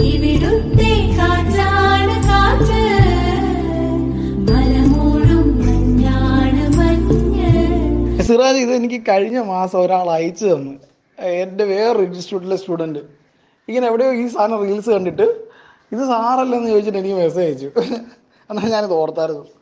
ഇവിടുത്തെ കാറ്റാണ് കാറ്റ്, മലമൂടും മഞ്ഞാണ് മഞ്ഞ്. സിറാജ്, ഇത് എനിക്ക് കഴിഞ്ഞ മാസം ഒരാൾ അയച്ചു തന്നു. എൻ്റെ വേറൊരു ഇൻസ്റ്റിറ്റ്യൂട്ടിലെ സ്റ്റുഡൻറ്റ് ഇങ്ങനെ എവിടെയോ ഈ സാധനം റീൽസ് കണ്ടിട്ട് ഇത് സാറല്ലെന്ന് ചോദിച്ചിട്ട് എനിക്ക് മെസ്സേജ് അയച്ചു. എന്നാൽ ഞാനിത് ഓർത്തായിരുന്നു.